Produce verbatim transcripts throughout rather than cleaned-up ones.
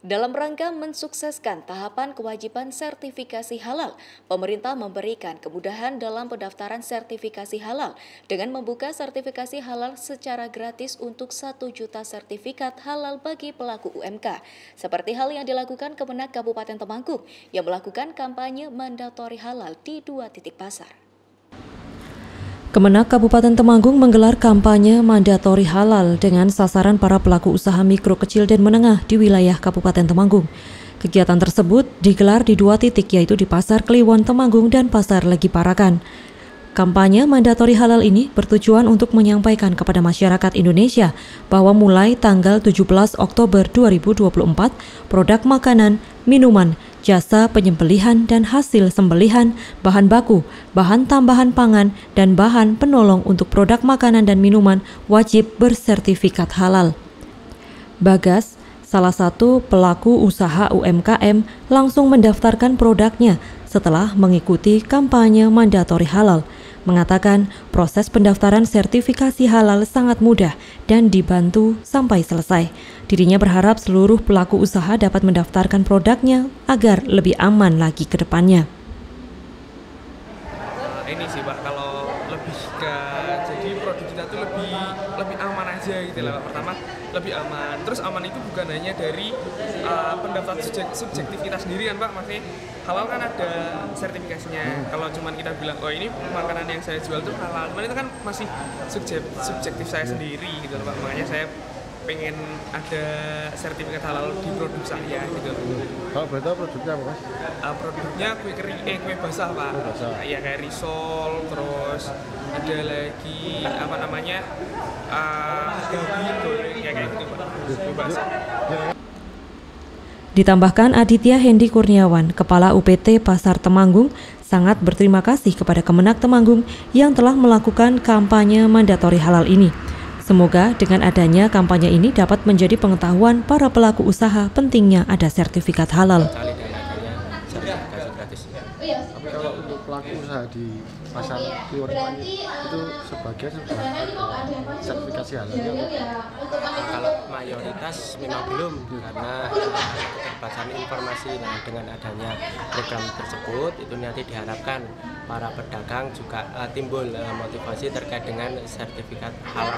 Dalam rangka mensukseskan tahapan kewajiban sertifikasi halal, pemerintah memberikan kemudahan dalam pendaftaran sertifikasi halal dengan membuka sertifikasi halal secara gratis untuk satu juta sertifikat halal bagi pelaku U M K. Seperti hal yang dilakukan Kemenak Kabupaten Temanggung yang melakukan kampanye mandatori halal di dua titik pasar. Kemenak Kabupaten Temanggung menggelar kampanye mandatori halal dengan sasaran para pelaku usaha mikro, kecil, dan menengah di wilayah Kabupaten Temanggung. Kegiatan tersebut digelar di dua titik, yaitu di Pasar Kliwon Temanggung dan Pasar Legi Parakan. Kampanye mandatori halal ini bertujuan untuk menyampaikan kepada masyarakat Indonesia bahwa mulai tanggal tujuh belas Oktober dua ribu dua puluh empat, produk makanan, minuman, jasa penyembelihan dan hasil sembelihan, bahan baku, bahan tambahan pangan, dan bahan penolong untuk produk makanan dan minuman wajib bersertifikat halal. Bagas, salah satu pelaku usaha U M K M, langsung mendaftarkan produknya setelah mengikuti kampanye mandatori halal. Mengatakan proses pendaftaran sertifikasi halal sangat mudah dan dibantu sampai selesai. Dirinya berharap seluruh pelaku usaha dapat mendaftarkan produknya agar lebih aman lagi ke depannya. Uh, ini sih Pak, kalau lebih ke jadi produk kita tuh lebih lebih aman aja gitu lah Pak. Pertama lebih aman, terus aman itu bukan hanya dari uh, pendaftar subjek, subjektif kita sendiri kan Pak, maksudnya halal kan ada sertifikasinya. Hmm. Kalau cuman kita bilang oh ini makanan yang saya jual tuh halal, cuman itu kan masih subjek, subjektif saya sendiri gitu Pak. Makanya saya pengen ada sertifikat halal di produk saya gitu. Kalau berarti produknya apa Mas? Uh, produknya kue kering, eh kue basah Pak. Kue basah. Ya kayak risol, terus ada lagi apa namanya uh, gabi goreng ya kayak gitu Pak. Kue basah. Ditambahkan Aditya Hendi Kurniawan, Kepala U P T Pasar Temanggung, sangat berterima kasih kepada Kemenak Temanggung yang telah melakukan kampanye mandatori halal ini. Semoga dengan adanya kampanye ini dapat menjadi pengetahuan para pelaku usaha pentingnya ada sertifikat halal. Tapi kalau untuk pelaku usaha di pasar Kliwon itu sebagian sudah ada sertifikasi halalnya? Kalau mayoritas memang belum, karena keterbatasan informasi. Nah, dengan adanya program tersebut itu nanti diharapkan para pedagang juga uh, timbul uh, motivasi terkait dengan sertifikat halal.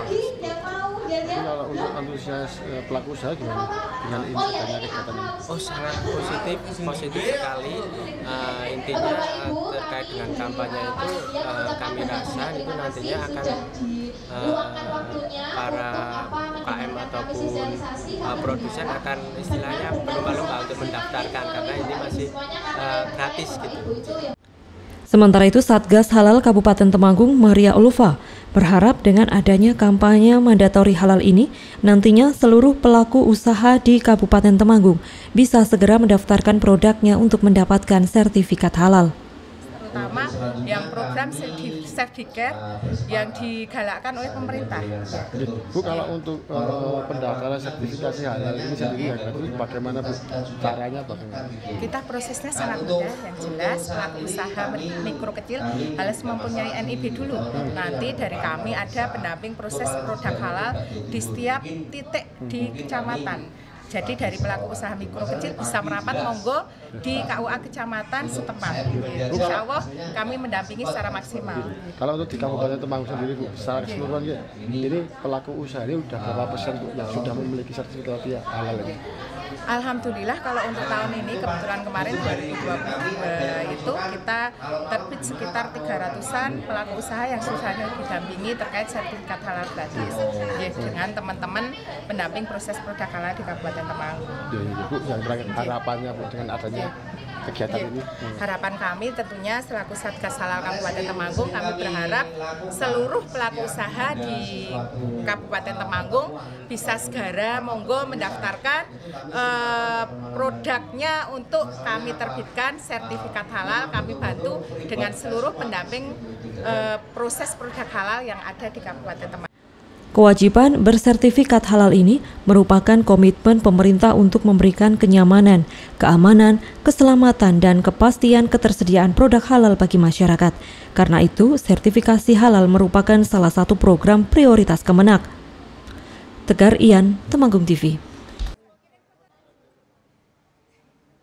Jadi kalau untuk antusias uh, pelaku usaha gimana dengan ini adanya kegiatan ini? Oh, sangat positif, positif sekali. Uh, intinya uh, terkait dengan kampanye itu uh, kami rasa itu nantinya akan uh, para U K M ataupun uh, produsen akan istilahnya berlomba-lomba untuk mendaftarkan karena ini masih uh, gratis gitu. Sementara itu, Satgas Halal Kabupaten Temanggung, Maria Ulfa, berharap dengan adanya kampanye mandatori halal ini, nantinya seluruh pelaku usaha di Kabupaten Temanggung bisa segera mendaftarkan produknya untuk mendapatkan sertifikat halal. Terutama yang program sertifikat yang digalakkan oleh pemerintah. Bu, kalau untuk uh, pendaftaran sertifikasi halal ini sendiri ya, itu bagaimana Bu? Caranya bagaimana? Kita prosesnya sangat mudah, yang jelas pelaku usaha mikro kecil harus mempunyai N I B dulu. Nanti dari kami ada pendamping proses produk halal di setiap titik di kecamatan. Jadi dari pelaku usaha mikro kecil bisa merapat monggo di K U A kecamatan setempat. Insya Allah kami mendampingi secara maksimal. Kalau untuk di Kabupaten Temanggung sendiri Bu, secara keseluruhan ya, ini pelaku usaha ini sudah berapa persen Bu yang sudah memiliki sertifikat halal ini? Alhamdulillah kalau untuk tahun ini kebetulan kemarin dua ribu dua puluh dua itu kita terbit sekitar tiga ratusan pelaku usaha yang sudah didampingi terkait sertifikat halal gratis ya, dengan teman-teman pendamping proses produk halal di Kabupaten Temanggung. Ya, ya, Bu, yang terakhir harapannya Bu dengan adanya kegiatan ya, ini? Hmm. Harapan kami tentunya selaku Satgas Halal Kabupaten Temanggung, kami berharap seluruh pelaku usaha di Kabupaten Temanggung bisa segera monggo mendaftarkan eh, produknya untuk kami terbitkan sertifikat halal. Kami bantu dengan seluruh pendamping eh, proses produk halal yang ada di Kabupaten Temanggung. Kewajiban bersertifikat halal ini merupakan komitmen pemerintah untuk memberikan kenyamanan, keamanan, keselamatan, dan kepastian ketersediaan produk halal bagi masyarakat. Karena itu, sertifikasi halal merupakan salah satu program prioritas Kemenak. Tegar Ian, Temanggung T V.